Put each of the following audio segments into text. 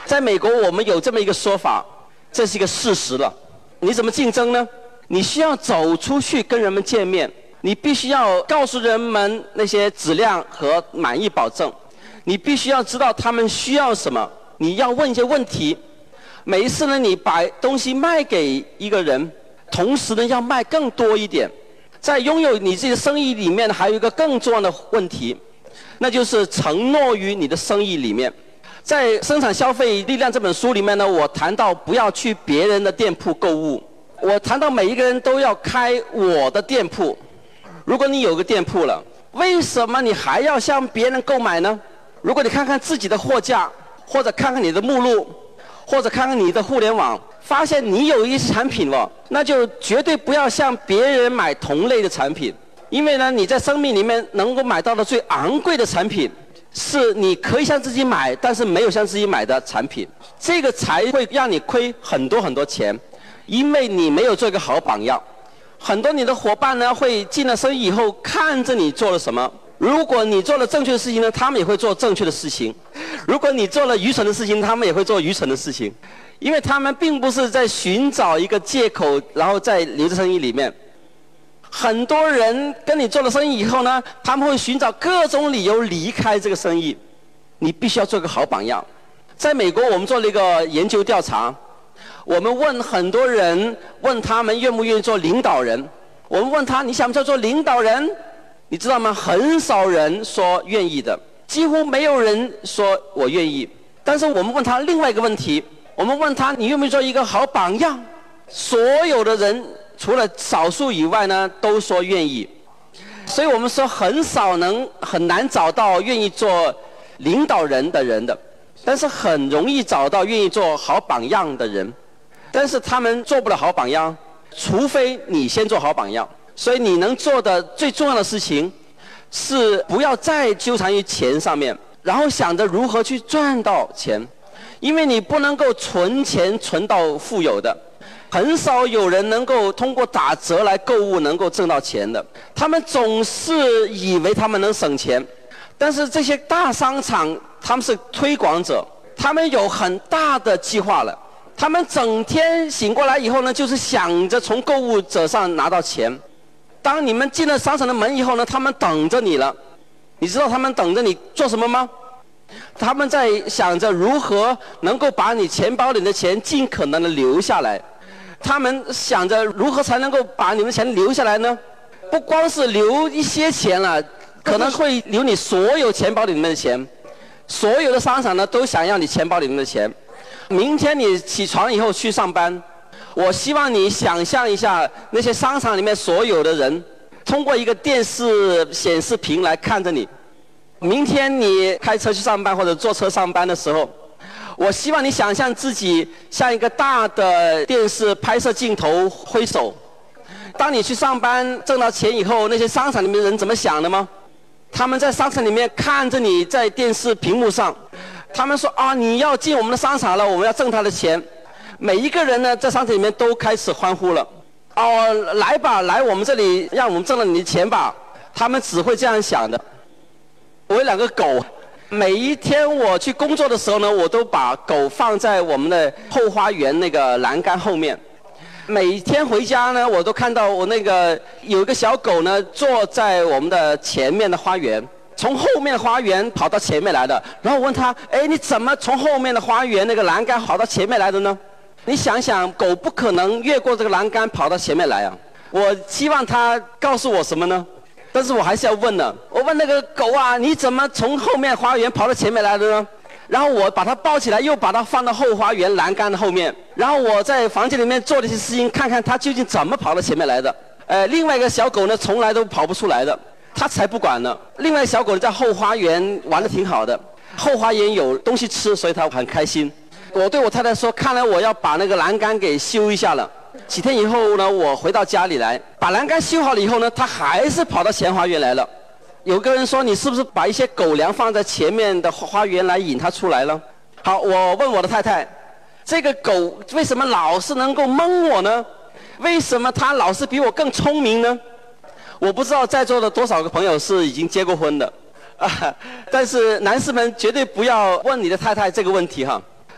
在美国，我们有这么一个说法，这是一个事实了。你怎么竞争呢？你需要走出去跟人们见面，你必须要告诉人们那些质量和满意保证，你必须要知道他们需要什么，你要问一些问题。每一次呢，你把东西卖给一个人，同时呢要卖更多一点。在拥有你自己的生意里面，还有一个更重要的问题，那就是承诺于你的生意里面。在《生产消费力量》这本书里面呢，我谈到不要去别人的店铺购物，我谈到每一个人都要开我的店铺。如果你有个店铺了，为什么你还要向别人购买呢？如果你看看自己的货架，或者看看你的目录，或者看看你的互联网，发现你有一些产品了，那就绝对不要向别人买同类的产品。因为呢，你在生命里面能够买到的最昂贵的产品，是你可以向自己买，但是没有向自己买的产品。这个才会让你亏很多很多钱，因为你没有做一个好榜样。很多你的伙伴呢，会进了生意以后看着你做了什么。如果你做了正确的事情呢，他们也会做正确的事情；如果你做了愚蠢的事情，他们也会做愚蠢的事情。因为他们并不是在寻找一个借口，然后再留在生意里面。很多人跟你做了生意以后呢，他们会寻找各种理由离开这个生意。你必须要做个好榜样。在美国，我们做了一个研究调查，我们问很多人，问他们愿不愿意做领导人。我们问他，你想不想做领导人？你知道吗？很少人说愿意的，几乎没有人说我愿意。但是我们问他另外一个问题，我们问他，你愿不愿意做一个好榜样？所有的人除了少数以外呢，都说愿意。所以我们说很难找到愿意做领导人的人的，但是很容易找到愿意做好榜样的人。但是他们做不了好榜样，除非你先做好榜样。所以你能做的最重要的事情，是不要再纠缠于钱上面，然后想着如何去赚到钱。因为你不能够存钱存到富有的，很少有人能够通过打折来购物能够挣到钱的。他们总是以为他们能省钱，但是这些大商场他们是推广者，他们有很大的计划了。他们整天醒过来以后呢，就是想着从购物者上拿到钱。当你们进了商场的门以后呢，他们等着你了。你知道他们等着你做什么吗？他们在想着如何能够把你钱包里的钱尽可能的留下来。他们想着如何才能够把你们钱留下来呢？不光是留一些钱了，可能会留你所有钱包里面的钱。所有的商场呢，都想要你钱包里面的钱。明天你起床以后去上班，我希望你想象一下，那些商场里面所有的人通过一个电视显示屏来看着你。明天你开车去上班或者坐车上班的时候，我希望你想象自己像一个大的电视拍摄镜头挥手。当你去上班挣到钱以后，那些商场里面的人怎么想的吗？他们在商场里面看着你在电视屏幕上，他们说啊，你要进我们的商场了，我们要挣他的钱。每一个人呢，在商场里面都开始欢呼了。哦，来吧，来我们这里，让我们挣了你的钱吧。他们只会这样想的。我有2个狗，每一天我去工作的时候呢，我都把狗放在我们的后花园那个栏杆后面。每天回家呢，我都看到我那个有一个小狗呢，坐在我们的前面的花园，从后面的花园跑到前面来的。然后我问他，哎，你怎么从后面的花园那个栏杆跑到前面来的呢？你想想，狗不可能越过这个栏杆跑到前面来啊。我希望他告诉我什么呢？但是我还是要问呢。我问那个狗啊，你怎么从后面花园跑到前面来的呢？然后我把它抱起来，又把它放到后花园栏杆的后面。然后我在房间里面做了一些事情，看看它究竟怎么跑到前面来的。另外一个小狗呢，从来都跑不出来的，它才不管呢。另外一个小狗在后花园玩得挺好的，后花园有东西吃，所以它很开心。我对我太太说，看来我要把那个栏杆给修一下了。几天以后呢，我回到家里来，把栏杆修好了以后呢，它还是跑到前花园来了。有个人说，你是不是把一些狗粮放在前面的花园来引它出来了？好，我问我的太太，这个狗为什么老是能够蒙我呢？为什么它老是比我更聪明呢？我不知道在座的多少个朋友是已经结过婚的，但是男士们绝对不要问你的太太这个问题哈。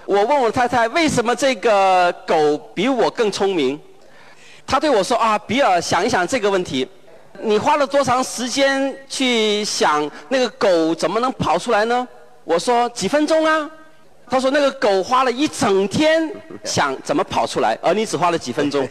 我问我太太为什么这个狗比我更聪明，她对我说啊，比尔，想一想这个问题，你花了多长时间去想那个狗怎么能跑出来呢？我说几分钟啊。她说那个狗花了一整天想怎么跑出来，而你只花了几分钟。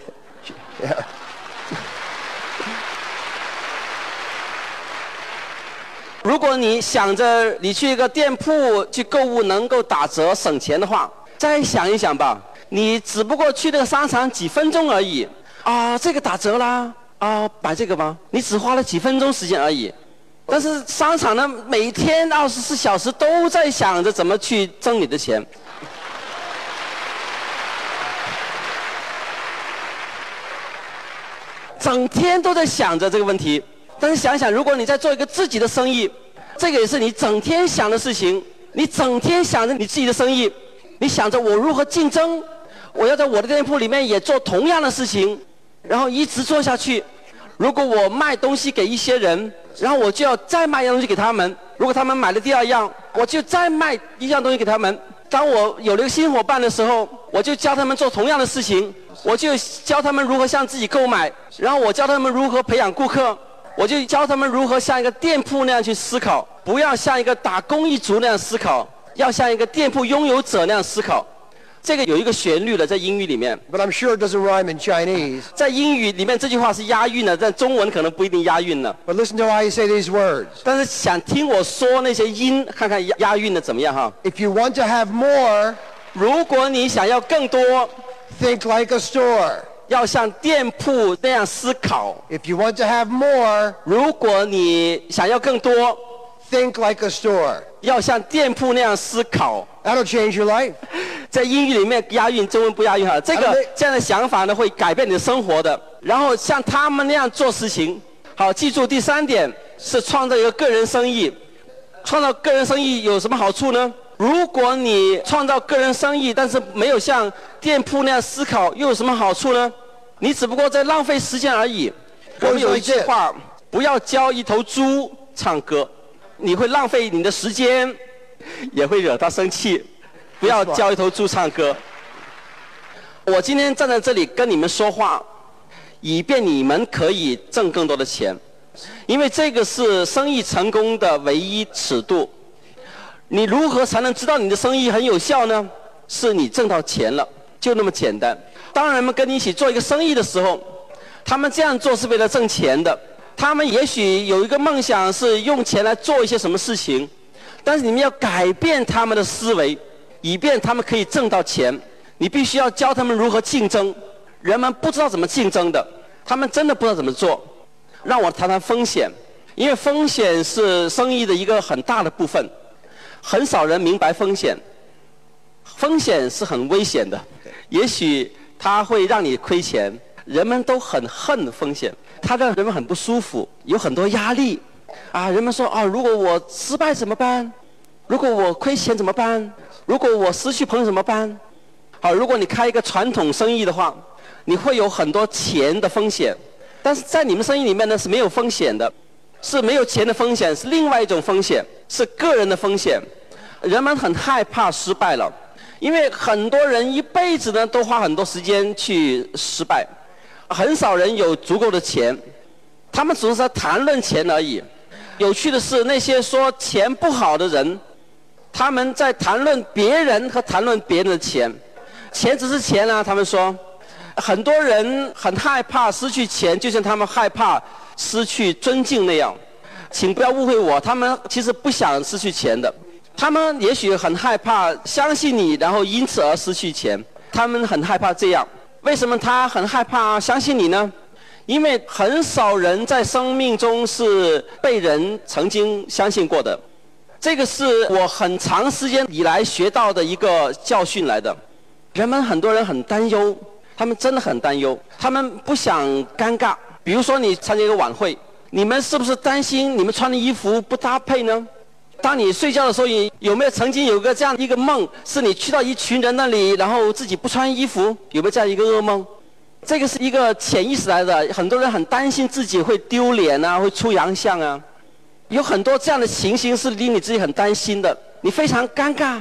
如果你想着你去一个店铺去购物能够打折省钱的话，再想一想吧，你只不过去那个商场几分钟而已啊，这个打折啦啊，买这个吧，你只花了几分钟时间而已。但是商场呢，每天24小时都在想着怎么去挣你的钱。整天都在想着这个问题。但是想想，如果你在做一个自己的生意，这个也是你整天想的事情。你整天想着你自己的生意，你想着我如何竞争，我要在我的店铺里面也做同样的事情，然后一直做下去。如果我卖东西给一些人，然后我就要再卖一样东西给他们。如果他们买了第二样，我就再卖一样东西给他们。当我有了一个新伙伴的时候，我就教他们做同样的事情，我就教他们如何向自己购买，然后我教他们如何培养顾客，我就教他们如何像一个店铺那样去思考，不要像一个打工一族那样思考，要像一个店铺拥有者那样思考。这个有一个旋律的，在英语里面。 But I'm sure it doesn't rhyme in Chinese. 在英语里面这句话是押韵的，在中文可能不一定押韵了。 But listen to how you say these words. 但是想听我说那些音，看看押韵的怎么样哈。 If you want to have more, 如果你想要更多， think like a store. 要像店铺那样思考。 If you want to have more, 如果你想要更多， think like a store. 要像店铺那样思考。 That'll change your life. 在英语里面押韵，中文不押韵哈。这样的想法呢，会改变你的生活的。然后像他们那样做事情。好，记住第3点是创造一个个人生意。创造个人生意有什么好处呢？如果你创造个人生意，但是没有像店铺那样思考，又有什么好处呢？你只不过在浪费时间而已。我们有一句话，不要教一头猪唱歌，你会浪费你的时间，也会惹他生气。不要教一头猪唱歌。我今天站在这里跟你们说话，以便你们可以挣更多的钱，因为这个是生意成功的唯一尺度。你如何才能知道你的生意很有效呢？是你挣到钱了，就那么简单。当人们跟你一起做一个生意的时候，他们这样做是为了挣钱的。他们也许有一个梦想是用钱来做一些什么事情，但是你们要改变他们的思维，以便他们可以挣到钱。你必须要教他们如何竞争。人们不知道怎么竞争的，他们真的不知道怎么做。让我谈谈风险，因为风险是生意的一个很大的部分。很少人明白风险，风险是很危险的，也许它会让你亏钱。人们都很恨风险，它让人们很不舒服，有很多压力。啊，人们说啊，如果我失败怎么办？如果我亏钱怎么办？如果我失去朋友怎么办？好，如果你开一个传统生意的话，你会有很多钱的风险，但是在你们生意里面呢是没有风险的，是没有钱的风险，是另外一种风险，是个人的风险。人们很害怕失败了，因为很多人一辈子呢都花很多时间去失败，很少人有足够的钱，他们只是在谈论钱而已。有趣的是，那些说钱不好的人，他们在谈论别人和谈论别人的钱。钱只是钱啊，他们说。很多人很害怕失去钱，就像他们害怕失去尊敬那样。请不要误会我，他们其实不想失去钱的。他们也许很害怕相信你，然后因此而失去钱。他们很害怕这样。为什么他很害怕相信你呢？因为很少人在生命中是被人曾经相信过的。这个是我很长时间以来学到的一个教训来的。人们很多人很担忧，他们真的很担忧，他们不想尴尬。比如说你参加一个晚会，你们是不是担心你们穿的衣服不搭配呢？当你睡觉的时候，有没有曾经有个这样一个梦，是你去到一群人那里，然后自己不穿衣服？有没有这样一个噩梦？这个是一个潜意识来的，很多人很担心自己会丢脸啊，会出洋相啊。有很多这样的情形是令你自己很担心的，你非常尴尬，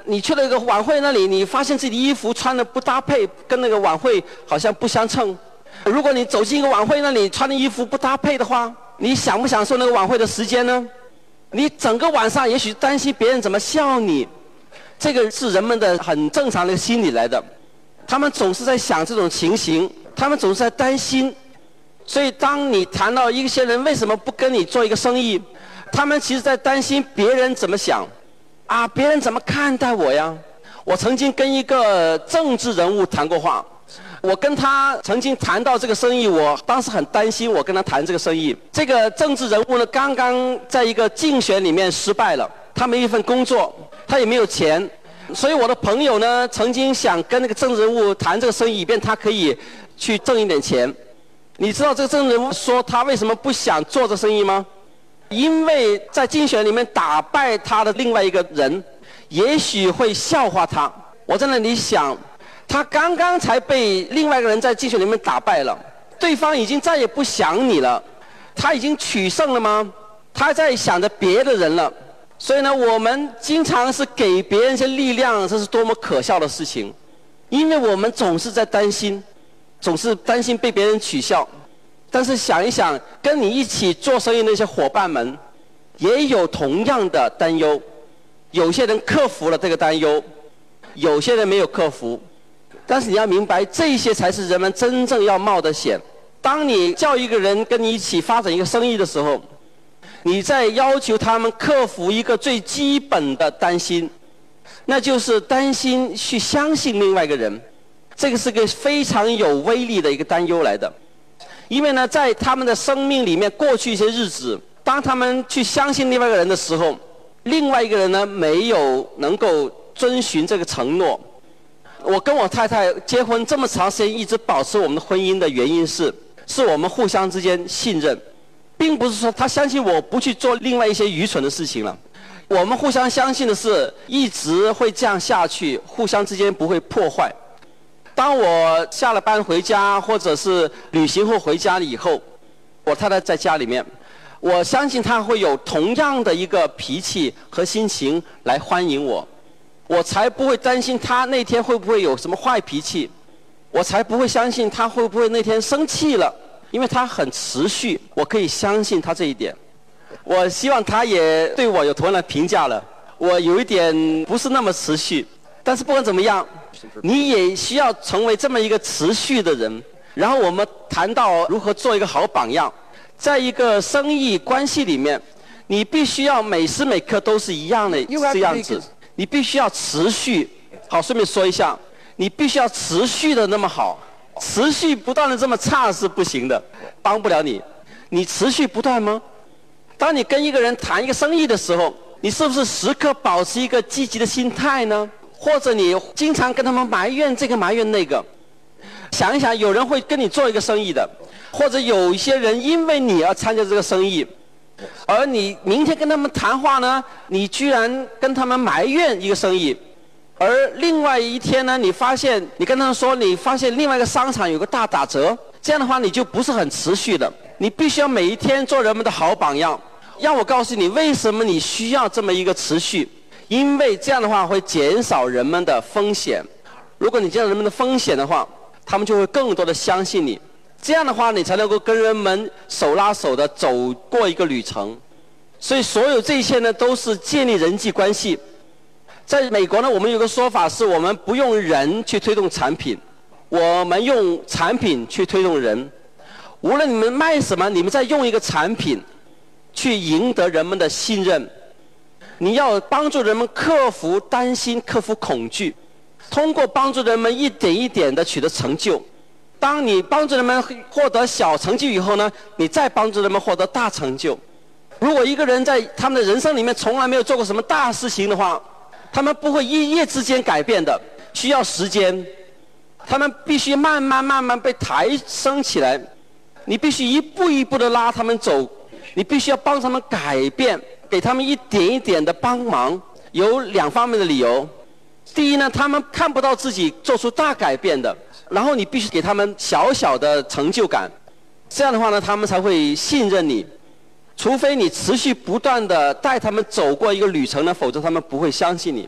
你去了一个晚会那里，你发现自己的衣服穿的不搭配，跟那个晚会好像不相称。如果你走进一个晚会那里，穿的衣服不搭配的话，你享不享受那个晚会的时间呢？你整个晚上也许担心别人怎么笑你，这个是人们的很正常的心理来的。他们总是在想这种情形，他们总是在担心。所以当你谈到一些人为什么不跟你做一个生意，他们其实在担心别人怎么想啊，别人怎么看待我呀。我曾经跟一个政治人物谈过话，我跟他曾经谈到这个生意，我当时很担心我跟他谈这个生意。这个政治人物呢，刚刚在一个竞选里面失败了，他没一份工作，他也没有钱，所以我的朋友呢曾经想跟那个政治人物谈这个生意，以便他可以去挣一点钱。你知道这个政治人物说他为什么不想做这生意吗？因为在竞选里面打败他的另外一个人也许会笑话他。我在那里想，他刚刚才被另外一个人在竞选里面打败了，对方已经再也不想你了，他已经取胜了吗？他在想着别的人了。所以呢，我们经常是给别人一些力量，这是多么可笑的事情。因为我们总是在担心，总是担心被别人取笑。但是想一想，跟你一起做生意的那些伙伴们也有同样的担忧。有些人克服了这个担忧，有些人没有克服。但是你要明白，这些才是人们真正要冒的险。当你叫一个人跟你一起发展一个生意的时候，你在要求他们克服一个最基本的担心，那就是担心去相信另外一个人。这个是个非常有威力的一个担忧来的。因为呢，在他们的生命里面，过去一些日子，当他们去相信另外一个人的时候，另外一个人呢没有能够遵循这个承诺。我跟我太太结婚这么长时间，一直保持我们的婚姻的原因是我们互相之间信任，并不是说他相信我不去做另外一些愚蠢的事情了。我们互相相信的是一直会这样下去，互相之间不会破坏。当我下了班回家，或者是旅行后回家了以后，我太太在家里面，我相信她会有同样的一个脾气和心情来欢迎我，我才不会担心她那天会不会有什么坏脾气，我才不会相信她会不会那天生气了，因为她很持续，我可以相信她这一点。我希望她也对我有同样的评价了，我有一点不是那么持续，但是不管怎么样，你也需要成为这么一个持续的人。然后我们谈到如何做一个好榜样，在一个生意关系里面，你必须要每时每刻都是一样的这样子，你必须要持续。好，顺便说一下，你必须要持续的那么好，持续不断的这么差是不行的，帮不了你。你持续不断吗？当你跟一个人谈一个生意的时候，你是不是时刻保持一个积极的心态呢？或者你经常跟他们埋怨这个埋怨那个？想一想，有人会跟你做一个生意的，或者有一些人因为你而参加这个生意，而你明天跟他们谈话呢，你居然跟他们埋怨一个生意，而另外一天呢，你跟他们说你发现另外一个商场有个大打折，这样的话你就不是很持续的。你必须要每一天做人们的好榜样。让我告诉你为什么你需要这么一个持续，因为这样的话会减少人们的风险。如果你减少人们的风险的话，他们就会更多的相信你，这样的话你才能够跟人们手拉手的走过一个旅程。所以所有这些呢，都是建立人际关系。在美国呢，我们有个说法是，我们不用人去推动产品，我们用产品去推动人。无论你们卖什么，你们在用一个产品去赢得人们的信任。你要帮助人们克服担心，克服恐惧，通过帮助人们一点一点的取得成就。当你帮助人们获得小成就以后呢，你再帮助人们获得大成就。如果一个人在他们的人生里面从来没有做过什么大事情的话，他们不会一夜之间改变的，需要时间。他们必须慢慢被抬升起来，你必须一步一步的拉他们走，你必须要帮他们改变，给他们一点一点的帮忙。有两方面的理由。第一呢，他们看不到自己做出大改变的，然后你必须给他们小小的成就感，这样的话呢，他们才会信任你。除非你持续不断的带他们走过一个旅程呢，否则他们不会相信你。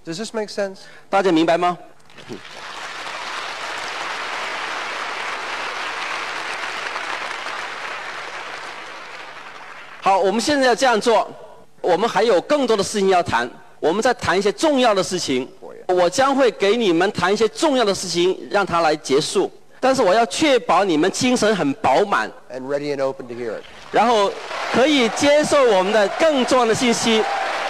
Does this make sense? 大家明白吗？好，我们现在要这样做，我们还有更多的事情要谈，我们再谈一些重要的事情。我将会给你们谈一些重要的事情，让它来结束。但是我要确保你们精神很饱满， And ready and open to hear it. 然后可以接受我们的更重要的信息。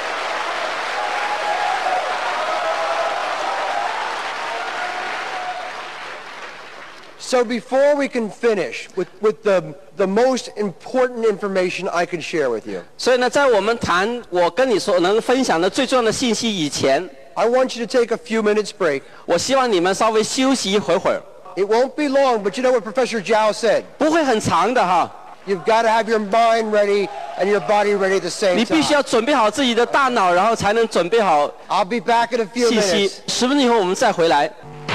So before we can finish with the most important information I can share with you, 所以呢，在我们谈我跟你所能分享的最重要的信息以前， I want you to take a few minutes break. 我希望你们稍微休息一会儿， It won't be long, but you know what Professor Zhao said? 不会很长的哈。 You've got to have your mind ready and your body ready at the same 你必须要 time. 准备好自己的大脑，然后才能准备好 I'll be back in a few 信息。 minutes. 10分钟以后我们再回来。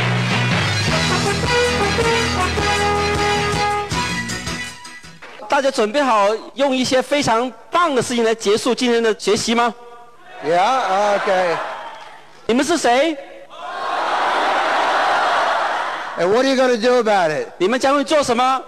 大家准备好用一些非常棒的事情来结束今天的学习吗？ Yeah? Okay. 你们是谁？ And what are you going to do about it? 你们将会做什么？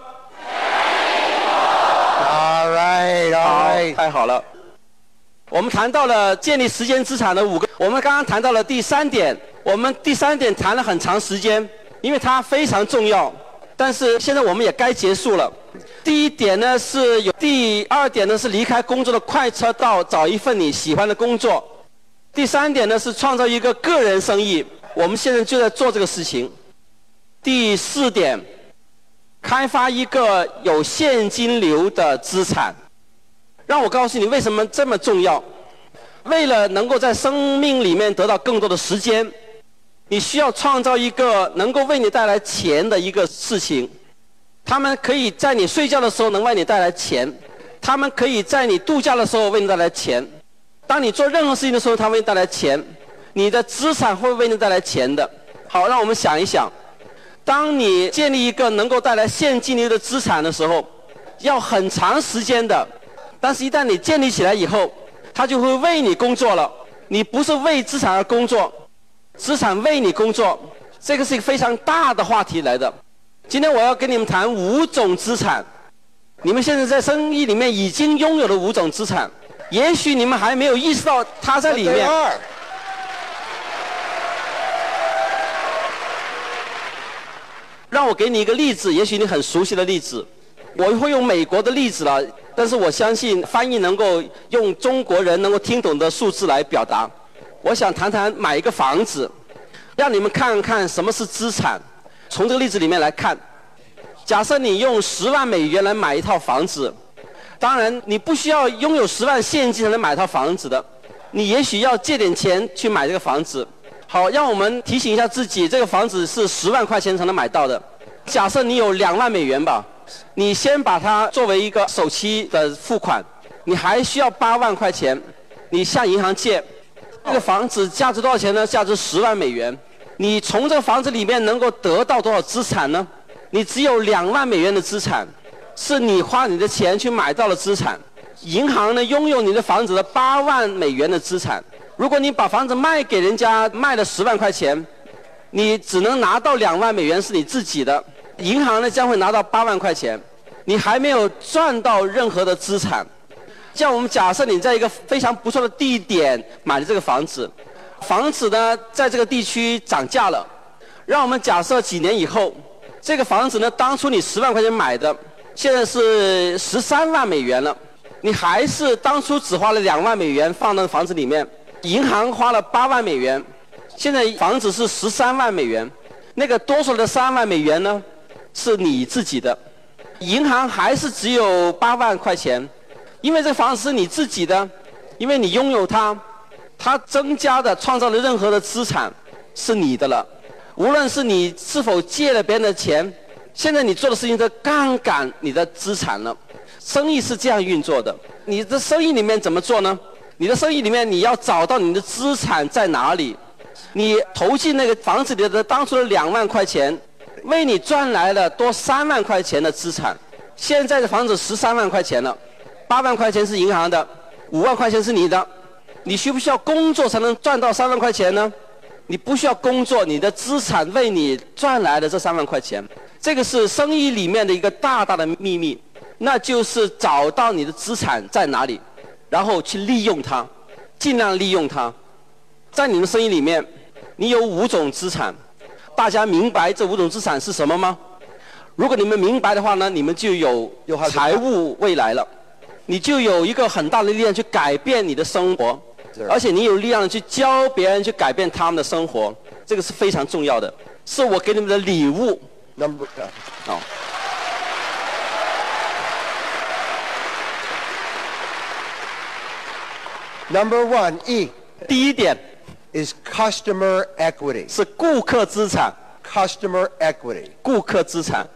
All right, all right. 太好了。我们谈到了建立时间资产的5个，我们刚刚谈到了第3点，我们第3点谈了很长时间，因为它非常重要。但是现在我们也该结束了。第1点呢是有，第2点呢是离开工作的快车道，找一份你喜欢的工作。第3点呢是创造一个个人生意，我们现在就在做这个事情。第4点，开发一个有现金流的资产。让我告诉你为什么这么重要。为了能够在生命里面得到更多的时间，你需要创造一个能够为你带来钱的一个事情。他们可以在你睡觉的时候能为你带来钱，他们可以在你度假的时候为你带来钱。当你做任何事情的时候，它为你带来钱。你的资产会为你带来钱的。好，让我们想一想，当你建立一个能够带来现金流的资产的时候，要很长时间的。但是一旦你建立起来以后，它就会为你工作了。你不是为资产而工作，资产为你工作，这个是一个非常大的话题来的。今天我要跟你们谈5种资产，你们现在在生意里面已经拥有了5种资产，也许你们还没有意识到它在 But 里 they 面。 are. 让我给你一个例子，也许你很熟悉的例子。我会用美国的例子了，但是我相信翻译能够用中国人能够听懂的数字来表达。我想谈谈买一个房子，让你们看看什么是资产。从这个例子里面来看，假设你用10万美元来买一套房子，当然你不需要拥有10万现金才能买一套房子的，你也许要借点钱去买这个房子。好，让我们提醒一下自己，这个房子是10万块钱才能买到的。假设你有2万美元吧，你先把它作为一个首期的付款，你还需要8万块钱，你向银行借。这个房子价值多少钱呢？价值10万美元。你从这个房子里面能够得到多少资产呢？你只有2万美元的资产，是你花你的钱去买到了资产。银行呢拥有你的房子的8万美元的资产。如果你把房子卖给人家，卖了10万块钱，你只能拿到2万美元是你自己的，银行呢将会拿到8万块钱，你还没有赚到任何的资产。像我们假设你在一个非常不错的地点买了这个房子，房子呢在这个地区涨价了，让我们假设几年以后，这个房子呢当初你10万块钱买的，现在是13万美元了，你还是当初只花了2万美元放到房子里面，银行花了8万美元，现在房子是13万美元，那个多出来的3万美元呢是你自己的，银行还是只有8万块钱，因为这个房子是你自己的，因为你拥有它，它增加的创造的任何的资产是你的了。无论是你是否借了别人的钱，现在你做的事情是杠杆你的资产了。生意是这样运作的，你的生意里面怎么做呢？你的生意里面你要找到你的资产在哪里，你投进那个房子里的当初的2万块钱，为你赚来了多3万块钱的资产。现在的房子13万块钱了，8万块钱是银行的，5万块钱是你的。你需不需要工作才能赚到3万块钱呢？ 你不需要工作，你的资产为你赚来的这3万块钱，这个是生意里面的一个大大的秘密，那就是找到你的资产在哪里，然后去利用它，尽量利用它。在你们生意里面，你有5种资产，大家明白这5种资产是什么吗？如果你们明白的话呢，你们就有财务未来了，你就有一个很大的力量去改变你的生活，而且你有力量去教别人去改变他们的生活，这个是非常重要的，是我给你们的礼物。好。 Number 1, E. 第一点 is customer equity. 是顾客资产。 Customer equity. 顾客资产。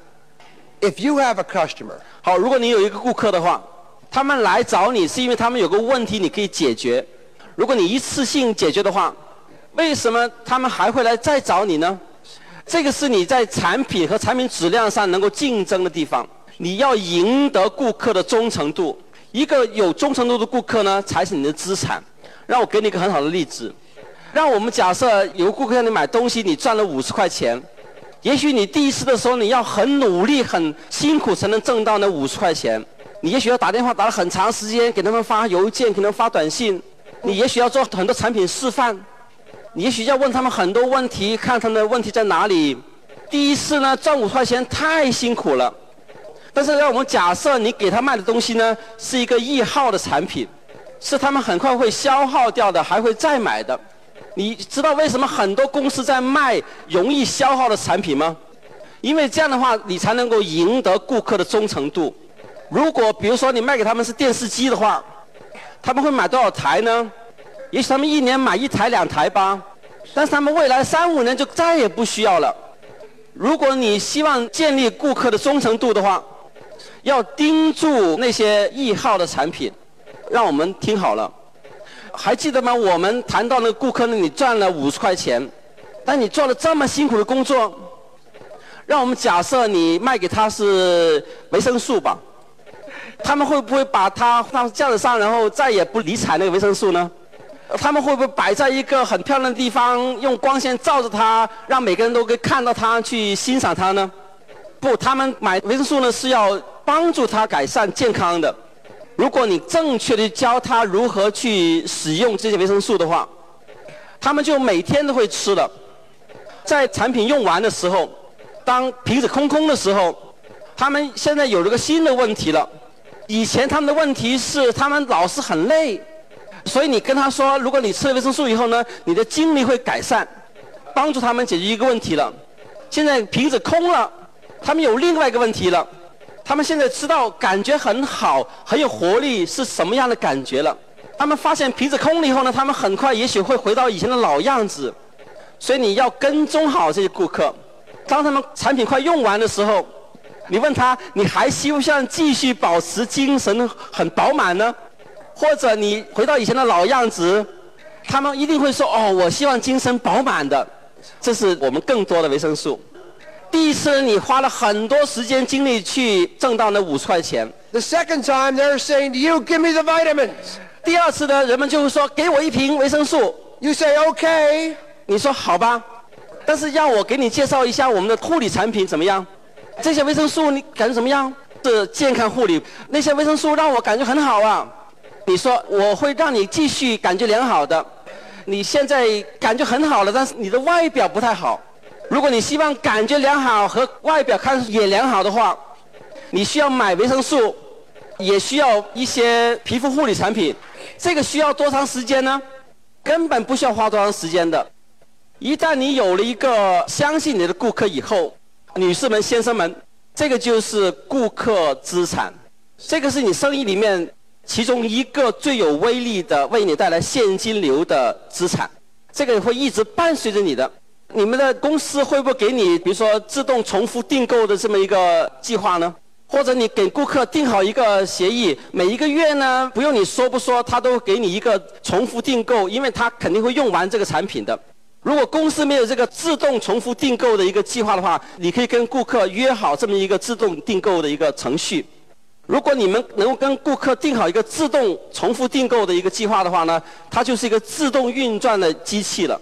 If you have a customer. 好，如果你有一个顾客的话，他们来找你是因为他们有个问题你可以解决。如果你一次性解决的话，为什么他们还会来再找你呢？这个是你在产品和产品质量上能够竞争的地方。你要赢得顾客的忠诚度，一个有忠诚度的顾客呢，才是你的资产。让我给你一个很好的例子，让我们假设有个顾客向你买东西，你赚了50块钱，也许你第一次的时候你要很努力、很辛苦才能挣到那50块钱。你也许要打电话打了很长时间，给他们发邮件，给他们发短信。你也许要做很多产品示范，你也许要问他们很多问题，看他们的问题在哪里。第一次呢，赚50块钱太辛苦了。但是让我们假设你给他卖的东西呢，是一个易耗的产品，是他们很快会消耗掉的，还会再买的。你知道为什么很多公司在卖容易消耗的产品吗？因为这样的话，你才能够赢得顾客的忠诚度。如果比如说你卖给他们是电视机的话，他们会买多少台呢？也许他们1年买1台2台吧，但是他们未来3、5年就再也不需要了。如果你希望建立顾客的忠诚度的话，要盯住那些易耗的产品。让我们听好了，还记得吗？我们谈到那个顾客呢，你赚了50块钱，但你做了这么辛苦的工作，让我们假设你卖给他是维生素吧，他们会不会把它放架子上，然后再也不理睬那个维生素呢？他们会不会摆在一个很漂亮的地方，用光线照着它，让每个人都可以看到它，去欣赏它呢？不，他们买维生素呢是要帮助他改善健康的。如果你正确的教他如何去使用这些维生素的话，他们就每天都会吃了。在产品用完的时候，当瓶子空空的时候，他们现在有了个新的问题了。以前他们的问题是他们老是很累，所以你跟他说，如果你吃了维生素以后呢，你的精力会改善，帮助他们解决一个问题了。现在瓶子空了，他们有另外一个问题了。他们现在知道感觉很好，很有活力是什么样的感觉了。他们发现瓶子空了以后呢，他们很快也许会回到以前的老样子。所以你要跟踪好这些顾客。当他们产品快用完的时候，你问他，你还希不希望继续保持精神很饱满呢？或者你回到以前的老样子？他们一定会说，哦，我希望精神饱满的。这是我们更多的维生素。第一次你花了很多时间精力去挣到那50块钱。 The second time they're saying to you, give me the vitamins. 第二次呢，人们就会说，给我1瓶维生素。 You say, okay. 你说好吧，但是让我给你介绍一下我们的护理产品怎么样？这些维生素你感觉怎么样？是健康护理，那些维生素让我感觉很好啊。你说我会让你继续感觉良好的。你现在感觉很好了，但是你的外表不太好。如果你希望感觉良好和外表看也良好的话，你需要买维生素，也需要一些皮肤护理产品。这个需要多长时间呢？根本不需要花多长时间的。一旦你有了一个相信你的顾客以后，女士们、先生们，这个就是顾客资产。这个是你生意里面其中一个最有威力的，为你带来现金流的资产。这个会一直伴随着你的。你们的公司会不会给你，比如说自动重复订购的这么一个计划呢？或者你给顾客订好一个协议，每一个月呢，不用你说不说，他都给你一个重复订购，因为他肯定会用完这个产品的。如果公司没有这个自动重复订购的一个计划的话，你可以跟顾客约好这么一个自动订购的一个程序。如果你们能够跟顾客订好一个自动重复订购的一个计划的话呢，它就是一个自动运转的机器了。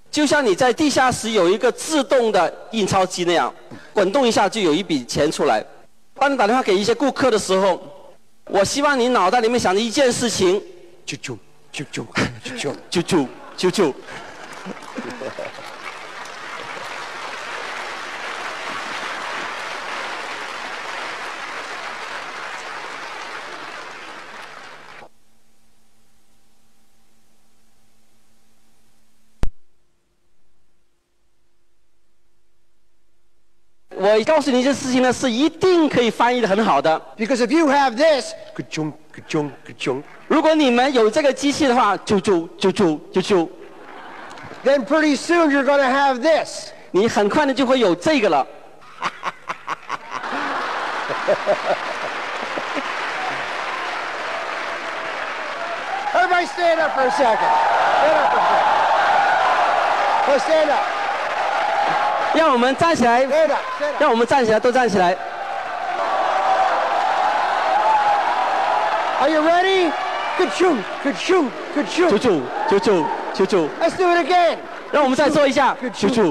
就像你在地下室有一个自动的印钞机那样，滚动一下就有一笔钱出来。当你打电话给一些顾客的时候，我希望你脑袋里面想着一件事情， 啾。 我告诉你一件事情呢，是一定可以翻译的很好的。 Because if you have this, 如果你们有这个机器的话，啾， then pretty soon you're going to have this. 你很快的就会有这个了。 Everybody stand up for a second. Stand up for a second. Let's stand up. 让我们站起来， Stand up. Stand up. 让我们站起来，都站起来。 Are you ready? Ka-choo. 啾。 Let's do it again. 让我们再做一下，啾。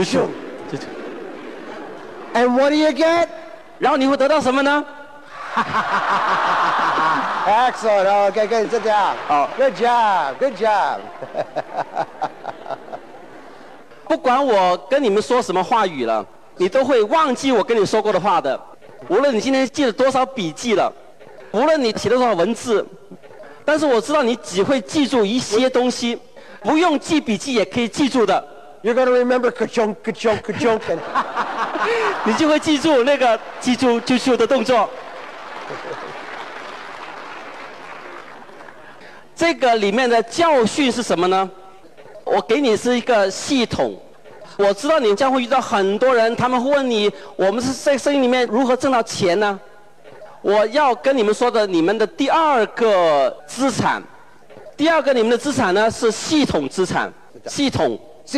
And what do you get? 然后你会得到什么呢？ Excellent. Okay, good. Sit down. Oh. Good job. Good job. 不管我跟你们说什么话语了，你都会忘记我跟你说过的话的。无论你今天记了多少笔记了，无论你写了多少文字，但是我知道你只会记住一些东西，不用记笔记也可以记住的。 You're going to remember ka-chunk. And 你就会记住那个记住啾的动作。这个里面的教训是什么呢？我给你是一个系统。我知道你将会遇到很多人，他们会问你，我们是在生意里面如何挣到钱呢？我要跟你们说的，你们的第二个资产，第二个你们的资产呢是系统资产，系统。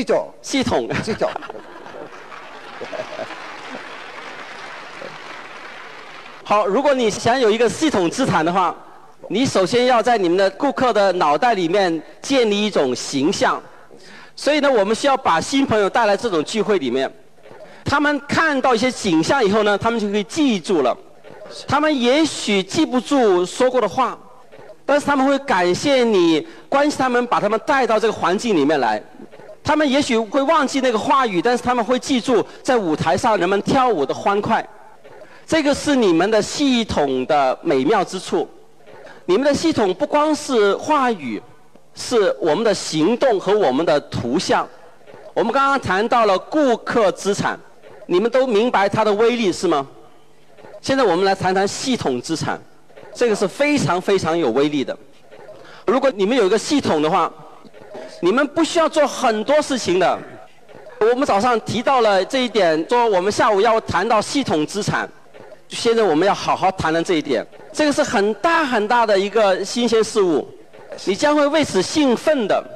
好，如果你想有一个系统资产的话，你首先要在你们的顾客的脑袋里面建立一种形象。所以呢，我们需要把新朋友带来这种聚会里面，他们看到一些景象以后呢，他们就可以记住了。他们也许记不住说过的话，但是他们会感谢你关心他们，把他们带到这个环境里面来。他们也许会忘记那个话语，但是他们会记住在舞台上人们跳舞的欢快。这个是你们的系统的美妙之处。你们的系统不光是话语，是我们的行动和我们的图像。我们刚刚谈到了顾客资产，你们都明白它的威力是吗？现在我们来谈谈系统资产，这个是非常非常有威力的。如果你们有一个系统的话，你们不需要做很多事情的。我们早上提到了这一点，说我们下午要谈到系统资产，现在我们要好好谈谈这一点。这个是很大很大的一个新鲜事物，你将会为此兴奋的。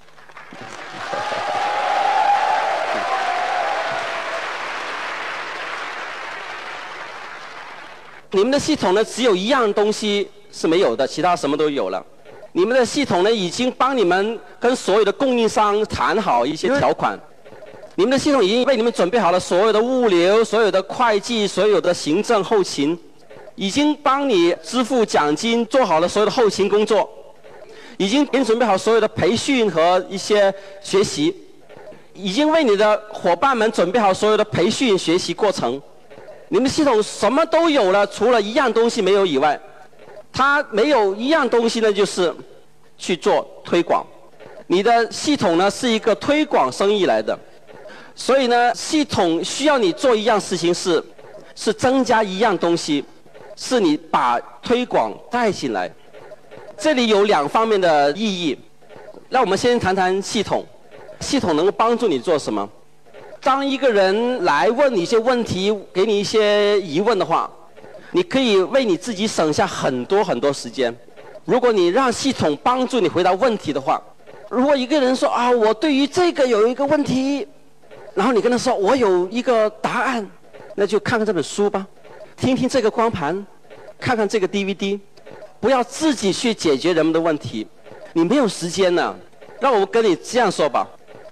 你们的系统呢，只有一样东西是没有的，其他什么都有了。你们的系统呢，已经帮你们跟所有的供应商谈好一些条款。你们的系统已经为你们准备好了所有的物流、所有的会计、所有的行政后勤，已经帮你支付奖金，做好了所有的后勤工作，已经给你准备好所有的培训和一些学习，已经为你的伙伴们准备好所有的培训学习过程。你们的系统什么都有了，除了一样东西没有以外。它没有一样东西呢，就是去做推广。你的系统呢是一个推广生意来的，所以呢，系统需要你做一样事情是增加一样东西，是你把推广带进来。这里有两方面的意义。让我们先谈谈系统。系统能够帮助你做什么？当一个人来问你一些问题，给你一些疑问的话，你可以为你自己省下很多很多时间。如果你让系统帮助你回答问题的话，如果一个人说啊，我对于这个有一个问题，然后你跟他说我有一个答案，那就看看这本书吧，听听这个光盘，看看这个 DVD， 不要自己去解决人们的问题，你没有时间呢。让我跟你这样说吧，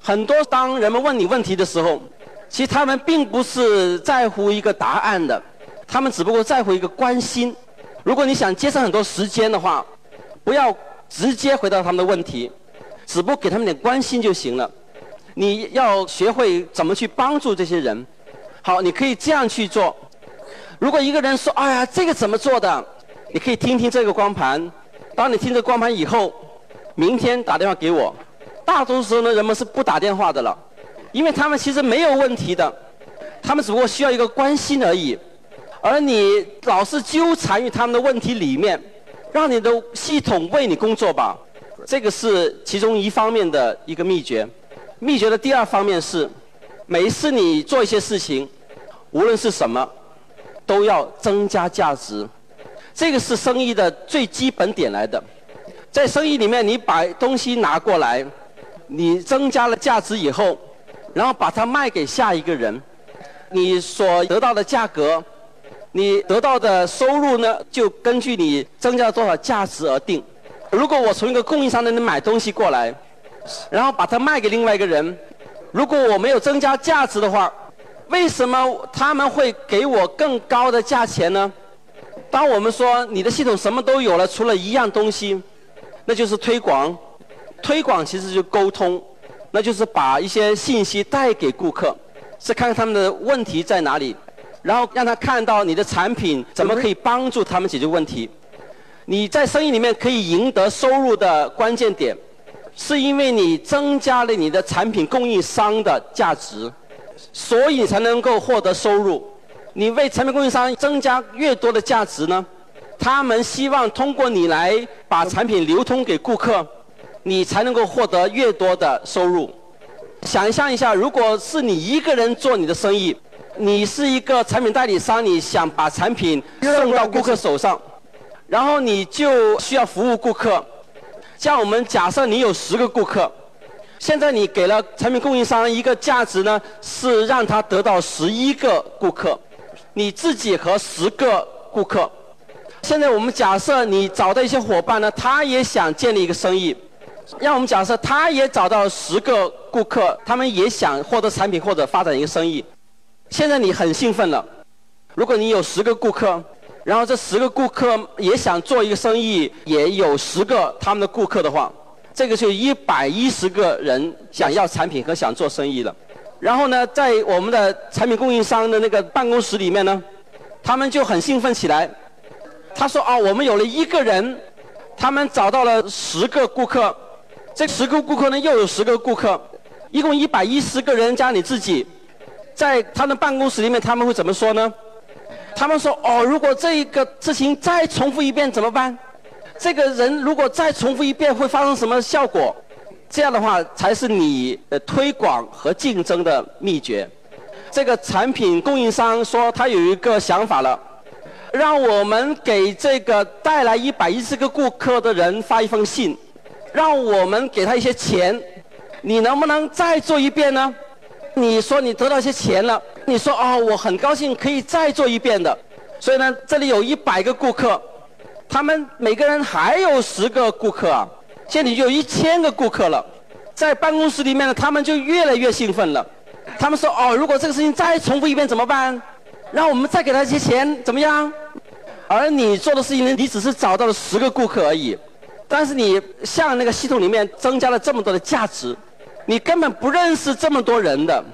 很多当人们问你问题的时候，其实他们并不是在乎一个答案的，他们只不过在乎一个关心。如果你想节省很多时间的话，不要直接回答他们的问题，只不过给他们点关心就行了。你要学会怎么去帮助这些人。好，你可以这样去做。如果一个人说，哎呀，这个怎么做的？你可以听听这个光盘。当你听这个光盘以后，明天打电话给我。大多数时候呢，人们是不打电话的了，因为他们其实没有问题的，他们只不过需要一个关心而已。而你老是纠缠于他们的问题里面，让你的系统为你工作吧，这个是其中一方面的一个秘诀。秘诀的第二方面是，每一次你做一些事情，无论是什么，都要增加价值。这个是生意的最基本点来的。在生意里面，你把东西拿过来，你增加了价值以后，然后把它卖给下一个人，你所得到的价格，你得到的收入呢，就根据你增加了多少价值而定。如果我从一个供应商那里买东西过来，然后把它卖给另外一个人，如果我没有增加价值的话，为什么他们会给我更高的价钱呢？当我们说你的系统什么都有了，除了一样东西，那就是推广。推广其实就是沟通，那就是把一些信息带给顾客，是看看他们的问题在哪里，然后让他看到你的产品怎么可以帮助他们解决问题。你在生意里面可以赢得收入的关键点，是因为你增加了你的产品供应商的价值，所以你才能够获得收入。你为产品供应商增加越多的价值呢，他们希望通过你来把产品流通给顾客，你才能够获得越多的收入。想象一下，如果是你一个人做你的生意，你是一个产品代理商，你想把产品送到顾客手上，然后你就需要服务顾客。像我们假设你有10个顾客，现在你给了产品供应商一个价值呢，是让他得到11个顾客，你自己和10个顾客。现在我们假设你找到一些伙伴呢，他也想建立一个生意，让我们假设他也找到10个顾客，他们也想获得产品或者发展一个生意。现在你很兴奋了，如果你有10个顾客，然后这10个顾客也想做一个生意，也有10个他们的顾客的话，这个就110个人想要产品和想做生意了。然后呢，在我们的产品供应商的那个办公室里面呢，他们就很兴奋起来。他说我们有了1个人，他们找到了10个顾客，这10个顾客呢又有10个顾客，一共110个人加你自己。在他的办公室里面，他们会怎么说呢？他们说如果这个事情再重复一遍怎么办？这个人如果再重复一遍会发生什么效果？这样的话才是你的推广和竞争的秘诀。这个产品供应商说他有一个想法了，让我们给这个带来110个顾客的人发一封信，让我们给他一些钱，你能不能再做一遍呢？你说你得到一些钱了，你说我很高兴可以再做一遍的。所以呢，这里有100个顾客，他们每个人还有10个顾客啊，现在你就有1000个顾客了。在办公室里面呢，他们就越来越兴奋了。他们说如果这个事情再重复一遍怎么办？让我们再给他一些钱怎么样？而你做的事情呢，你只是找到了10个顾客而已，但是你向那个系统里面增加了这么多的价值。你根本不认识这么多人的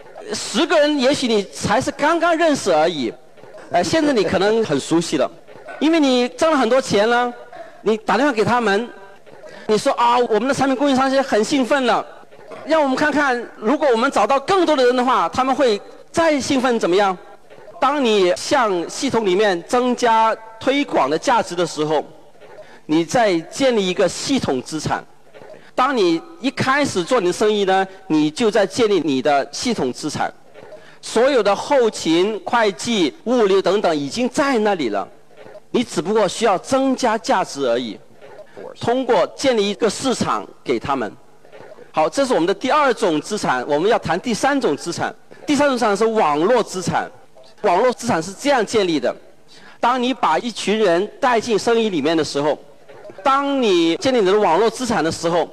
，10个人也许你才是刚刚认识而已，现在你可能很熟悉了，因为你挣了很多钱了，你打电话给他们，你说我们的产品供应商现在很兴奋了，让我们看看如果我们找到更多的人的话，他们会再兴奋怎么样？当你向系统里面增加推广的价值的时候，你在建立一个系统资产。当你一开始做你的生意呢，你就在建立你的系统资产，所有的后勤、会计、物流等等已经在那里了，你只不过需要增加价值而已，通过建立一个市场给他们。好，这是我们的第2种资产，我们要谈第3种资产。第3种资产是网络资产。网络资产是这样建立的：当你把一群人带进生意里面的时候，当你建立你的网络资产的时候，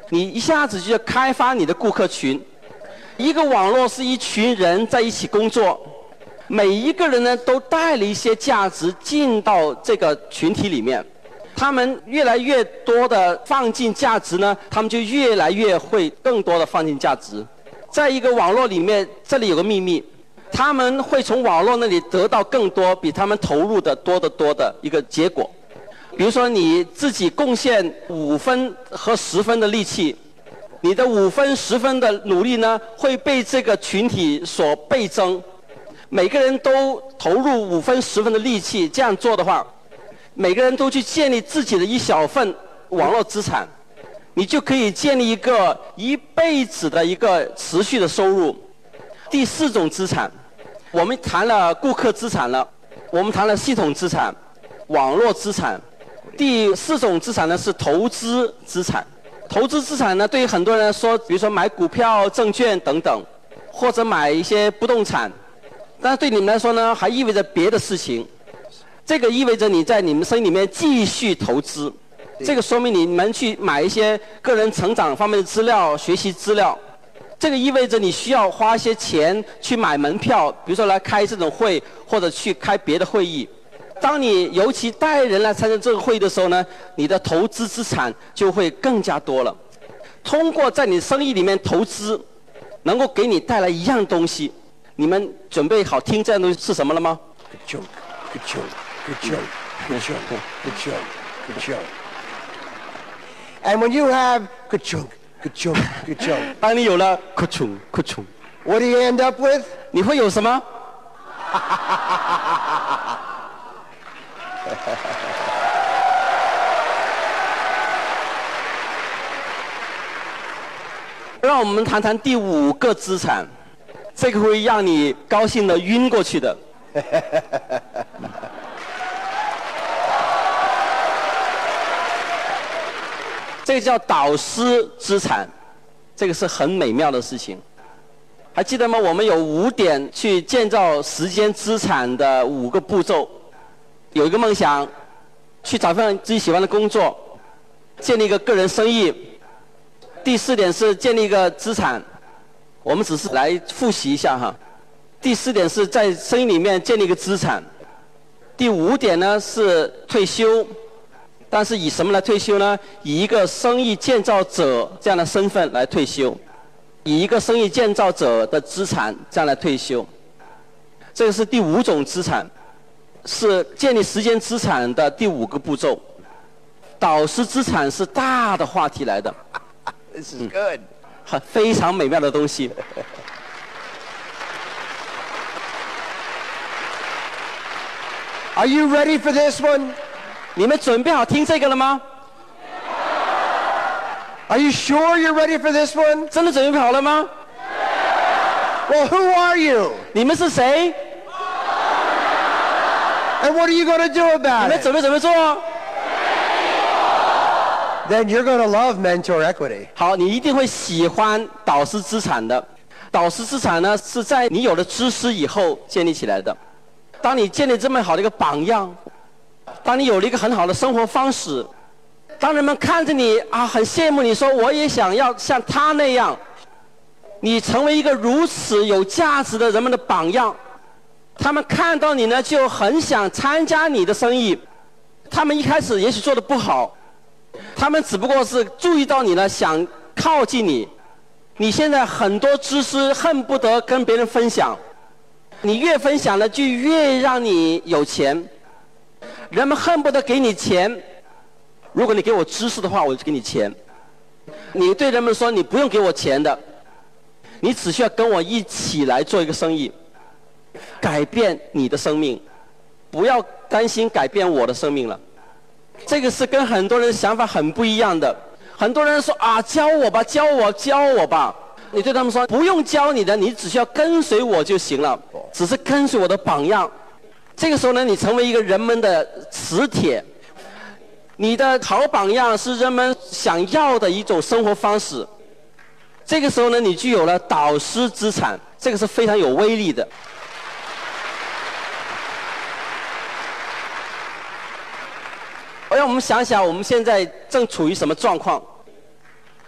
你一下子就要开发你的顾客群。一个网络是一群人在一起工作，每一个人呢都带了一些价值进到这个群体里面，他们越来越多的放进价值呢，他们就越来越会更多的放进价值。在一个网络里面，这里有个秘密，他们会从网络那里得到更多比他们投入的多得多的一个结果。比如说你自己贡献5分和10分的力气，你的5分10分的努力呢会被这个群体所倍增。每个人都投入5分10分的力气，这样做的话，每个人都去建立自己的一小份网络资产，你就可以建立一个一辈子的一个持续的收入。第4种资产，我们谈了顾客资产了，我们谈了系统资产、网络资产。第4种资产呢是投资资产。投资资产呢，对于很多人来说，比如说买股票、证券等等，或者买一些不动产，但是对你们来说呢，还意味着别的事情。这个意味着你在你们生意里面继续投资，这个说明你们去买一些个人成长方面的资料、学习资料。这个意味着你需要花一些钱去买门票，比如说来开这种会，或者去开别的会议。当你尤其带人来参加这个会议的时候呢，你的投资资产就会更加多了。通过在你生意里面投资，能够给你带来一样东西。你们准备好听这样东西是什么了吗？ Good joke, good joke, good joke, good joke, good joke, good joke. And when you have good joke, good joke, good joke, 当你有了库穷库穷， what do you end up with? 你会有什么？让我们谈谈第5个资产，这个会让你高兴的晕过去的。这个叫导师资产，这个是很美妙的事情。还记得吗？我们有5点去建造时间资产的5个步骤。有一个梦想，去找份自己喜欢的工作，建立一个个人生意。第4点是建立一个资产，我们只是来复习一下哈。第4点是在生意里面建立一个资产。第5点呢是退休，但是以什么来退休呢？以一个生意建造者这样的身份来退休，以一个生意建造者的资产这样来退休。这个是第5种资产，是建立时间资产的第5个步骤。导师资产是大的话题来的。 This is good. 非常美妙的东西。 Are you ready for this one? 你们准备好听这个了吗？ Are you sure you're ready for this one? 真的准备好了吗？ Well, who are you? 你们是谁？ And what are you going to do 你 about 们 it? 准备怎么做？ Then you're going to love mentor equity. 好，你一定会喜欢导师资产的。导师资产呢，是在你有了知识以后建立起来的。当你建立这么好的一个榜样，当你有了一个很好的生活方式，当人们看着你啊，很羡慕你说我也想要像他那样，你成为一个如此有价值的人们的榜样，他们看到你呢，就很想参加你的生意。他们一开始也许做得不好，他们只不过是注意到你呢，想靠近你。你现在很多知识恨不得跟别人分享，你越分享呢，就越让你有钱。人们恨不得给你钱，如果你给我知识的话，我就给你钱。你对人们说你不用给我钱的，你只需要跟我一起来做一个生意，改变你的生命，不要担心改变我的生命了。这个是跟很多人的想法很不一样的。很多人说啊，教我吧，教我吧。你对他们说不用教你的，你只需要跟随我就行了，只是跟随我的榜样。这个时候呢，你成为一个人们的磁铁，你的好榜样是人们想要的一种生活方式。这个时候呢，你具有了导师资产，这个是非常有威力的。让我们想想，我们现在正处于什么状况？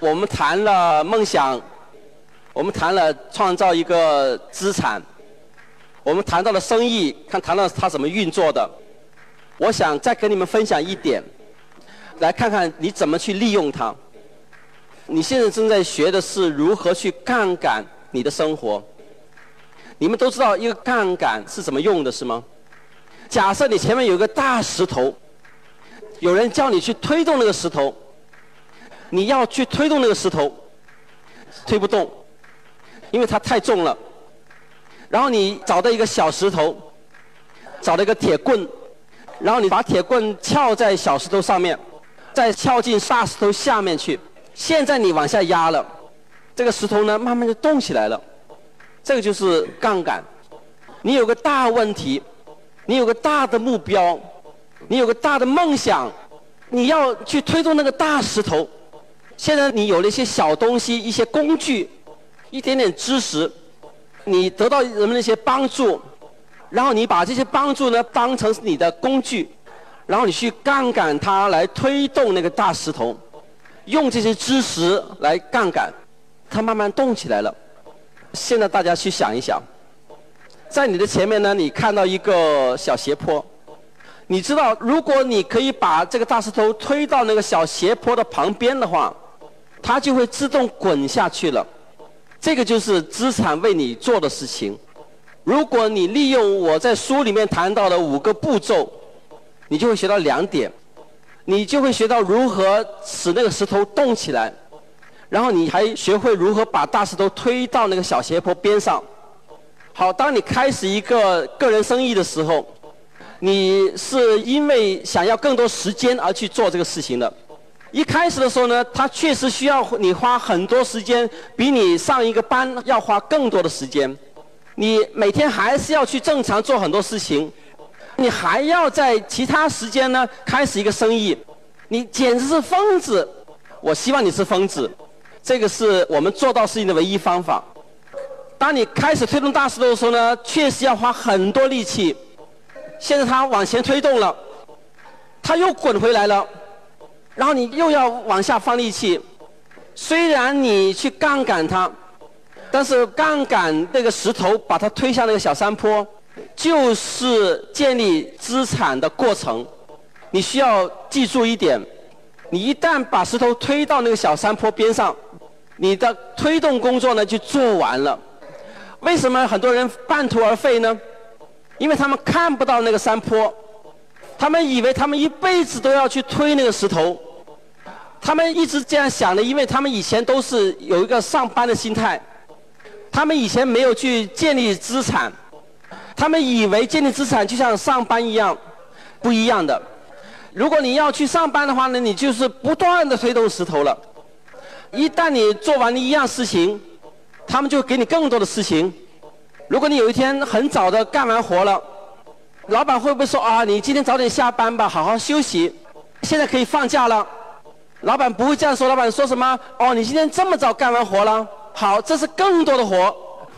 我们谈了梦想，我们谈了创造一个资产，我们谈到了生意，谈到它怎么运作的。我想再跟你们分享一点，来看看你怎么去利用它。你现在正在学的是如何去杠杆你的生活。你们都知道一个杠杆是怎么用的，是吗？假设你前面有一个大石头，有人叫你去推动那个石头，你要去推动那个石头，推不动，因为它太重了。然后你找到一个小石头，找到一个铁棍，然后你把铁棍撬在小石头上面，再撬进大石头下面去。现在你往下压了，这个石头呢慢慢就动起来了。这个就是杠杆。你有个大问题，你有个大的目标，你有个大的梦想，你要去推动那个大石头。现在你有了一些小东西，一些工具，一点点知识，你得到人们的一些帮助，然后你把这些帮助呢当成你的工具，然后你去杠杆它来推动那个大石头，用这些知识来杠杆，它慢慢动起来了。现在大家去想一想，在你的前面呢，你看到一个小斜坡，你知道如果你可以把这个大石头推到那个小斜坡的旁边的话，它就会自动滚下去了。这个就是资产为你做的事情。如果你利用我在书里面谈到的5个步骤，你就会学到2点，你就会学到如何使那个石头动起来，然后你还学会如何把大石头推到那个小斜坡边上。好，当你开始一个个人生意的时候，你是因为想要更多时间而去做这个事情的。一开始的时候呢，它确实需要你花很多时间，比你上一个班要花更多的时间。你每天还是要去正常做很多事情，你还要在其他时间呢开始一个生意，你简直是疯子。我希望你是疯子。这个是我们做到事情的唯一方法。当你开始推动大石头的时候呢，确实要花很多力气。现在它往前推动了，它又滚回来了，然后你又要往下放力气。虽然你去杠杆它，但是杠杆那个石头把它推向那个小山坡，就是建立资产的过程。你需要记住一点，你一旦把石头推到那个小山坡边上，你的推动工作呢就做完了。为什么很多人半途而废呢？因为他们看不到那个山坡，他们以为他们一辈子都要去推那个石头，他们一直这样想的，因为他们以前都是有一个上班的心态，他们以前没有去建立资产，他们以为建立资产就像上班一样，不一样的。如果你要去上班的话呢，你就是不断的推动石头了。一旦你做完了一样事情，他们就给你更多的事情。如果你有一天很早的干完活了，老板会不会说啊，你今天早点下班吧，好好休息，现在可以放假了？老板不会这样说，老板说什么？哦，你今天这么早干完活了，好，这是更多的活。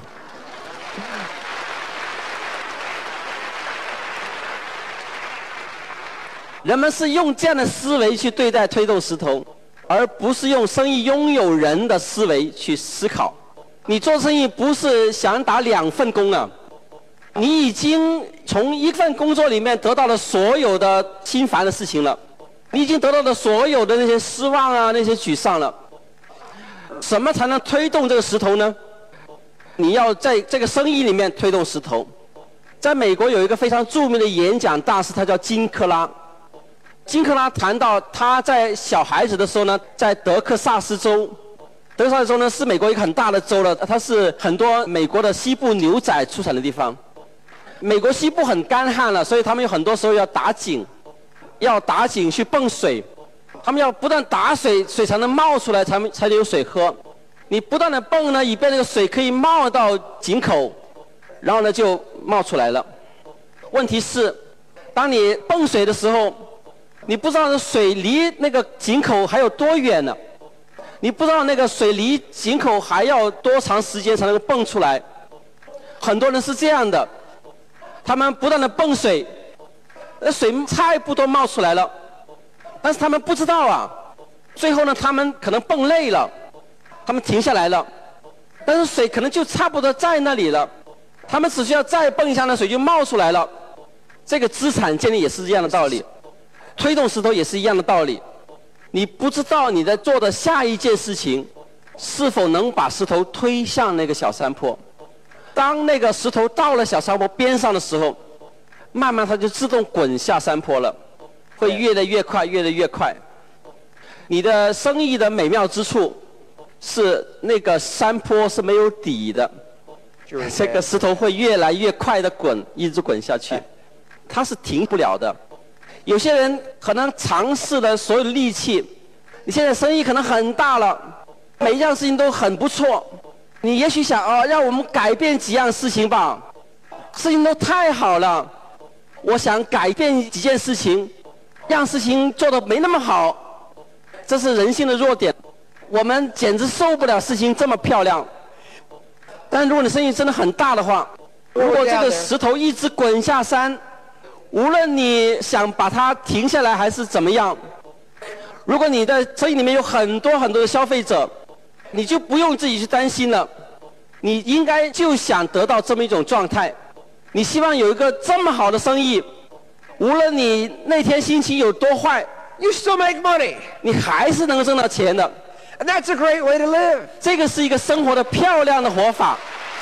人们是用这样的思维去对待推动石头，而不是用生意拥有人的思维去思考。你做生意不是想打2份工啊，你已经从一份工作里面得到了所有的心烦的事情了，你已经得到了所有的那些失望啊，那些沮丧了。什么才能推动这个石头呢？你要在这个生意里面推动石头。在美国有一个非常著名的演讲大师，他叫金克拉。金克拉谈到他在小孩子的时候呢，在德克萨斯州。德克萨斯州呢是美国一个很大的州了，它是很多美国的西部牛仔出产的地方。美国西部很干旱了，所以他们有很多时候要打井，去泵水。他们要不断打水，水才能冒出来，才能有水喝。你不断的泵呢，以便那个水可以冒到井口，然后呢就冒出来了。问题是，当你泵水的时候，你不知道水离那个井口还有多远呢？你不知道那个水离井口还要多长时间才能蹦出来。很多人是这样的，他们不断的泵水，水差不多冒出来了，但是他们不知道啊， 最后呢，他们可能蹦累了，他们停下来了，但是水可能就差不多在那里了，他们只需要再蹦一下呢，水就冒出来了。这个资产建立也是一样的道理，推动石头也是一样的道理。你不知道你在做的下一件事情是否能把石头推向那个小山坡。当那个石头到了小山坡边上的时候，慢慢它就自动滚下山坡了，会越来越快，越来越快。你的生意的美妙之处是那个山坡是没有底的，这个石头会越来越快的滚，一直滚下去，它是停不了的。有些人可能尝试了所有的力气，你现在生意可能很大了，每一样事情都很不错，你也许想让我们改变几样事情吧，事情都太好了，我想改变几件事情，让事情做得没那么好。这是人性的弱点，我们简直受不了事情这么漂亮。但如果你生意真的很大的话，如果这个石头一直滚下山，无论你想把它停下来还是怎么样，如果你的生意里面有很多很多的消费者，你就不用自己去担心了。你应该就想得到这么一种状态，你希望有一个这么好的生意，无论你那天心情有多坏， You still make money. 你还是能够挣到钱的。 And that's a great way to live. 这个是一个生活的漂亮的活法。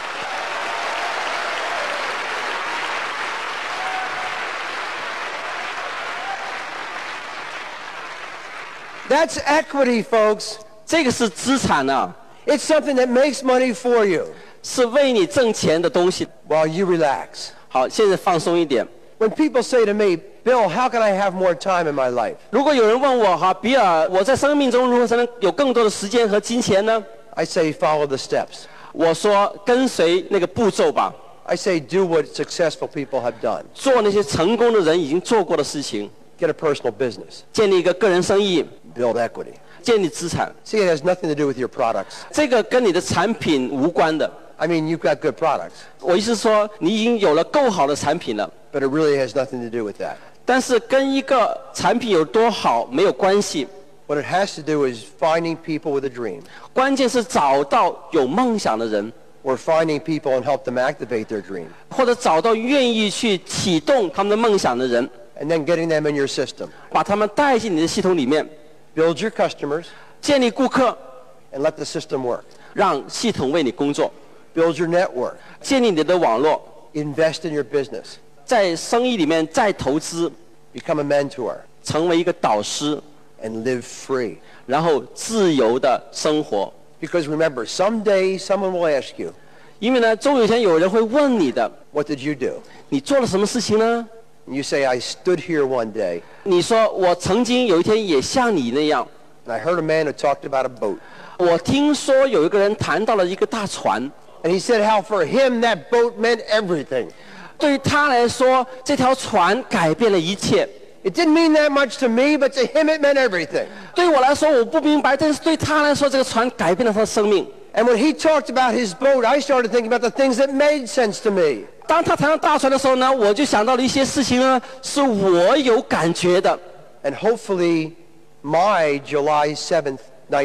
That's equity, folks. 这个是资产啊， It's something that makes money for you 是为你挣钱的东西。 while you relax. 好，现在放松一点。 When people say to me, Bill, how can I have more time in my life? 如果有人问我哈，比尔，我在生命中如何才能有更多的时间和金钱呢？ I say, follow the steps. 我说跟随那个步骤吧， I say, do what successful people have done. 做那些成功的人已经做过的事情， Get a personal business. 建立一个个人生意， Build equity. 建立资产。 See, it has nothing to do with your products. 这个跟你的产品无关的。 I mean, you've got good products, 我意思是说，你已经有了够好的产品了， but it really has nothing to do with that. 但是跟一个产品有多好没有关系， What it has to do is finding people with a dream, 关键是找到有梦想的人， or finding people and help them activate their dream, 或者找到愿意去启动他们的梦想的人， and then getting them in your system. 把他们带进你的系统里面， Build your customers 建立顾客， and let the system work. 让系统为你工作， Build your network. 建立你的网络， Invest in your business. 在生意里面再投资， Become a mentor 成为一个导师， and live free. 然后自由的生活。 Because remember, someday someone will ask you, 因为呢，终有一天有人会问你的， what did you do? 你做了什么事情呢？ And you say, I stood here one day 你说我曾经有一天也像你那样， and I heard a man who talked about a boat. 我听说有一个人谈到了一个大船， And he said how for him that boat meant everything. 对于他来说，这条船改变了一切。 It didn't mean that much to me, but to him it meant everything. 对我来说我不明白，但是对他来说，这个船改变了他的生命。 And when he talked about his boat, I started thinking about the things that made sense to me. 当他谈到大船的时候呢，我就想到了一些事情呢，是我有感觉的。 And hopefully my July 7th,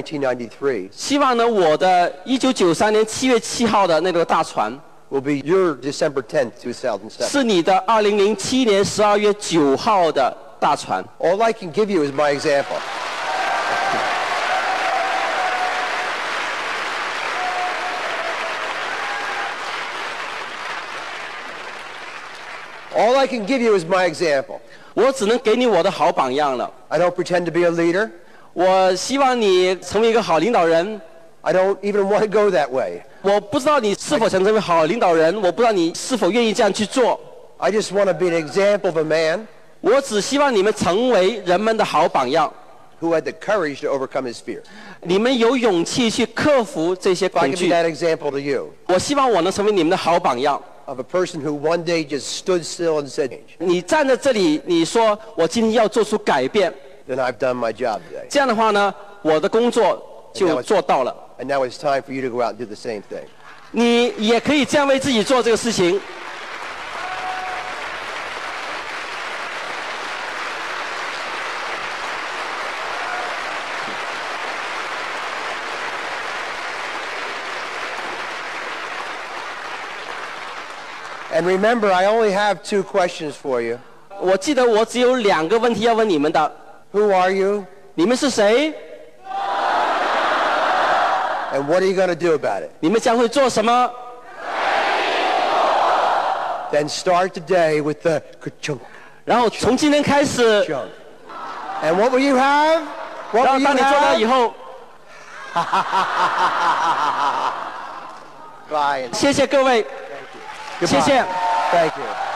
1993 希望呢，我的1993年7月7号的那个大船， will be your December 10th, 2007. 是你的2007年12月9号的大船。 All I can give you is my example. All I can give you is my example. 我只能给你我的好榜样了。 I don't pretend to be a leader. 我希望你成为一个好领导人。 I don't even want to go that way. 我不知道你是否想成为好领导人，我不知道你是否愿意这样去做。 I just want to be an example of a man 我只希望你们成为人们的好榜样， who had the courage to overcome his fear. 你们有勇气去克服这些 If I 恐 can be 惧。 that example to you 我希望我能成为你们的好榜样。 of a person who one day just stood still and said, 你站在这里，你说我今天要做出改变， then I've done my job today. 这样的话呢，我的工作就做到了。 And now it's time for you to go out and do the same thing. 你也可以这样为自己做这个事情。 And remember, I only have 2 questions for you. 我记得我只有2个问题要问你们的。 Who are you? 你们是谁？ And what are you going to do about it? 你们将会做什么？ Then start the day with the ka-chunk, 然后从今天开始， chunk. And what will you have? 然 What 后 will you 当你做到以 have? 后， Bye. 谢谢各位，谢谢。 Thank you.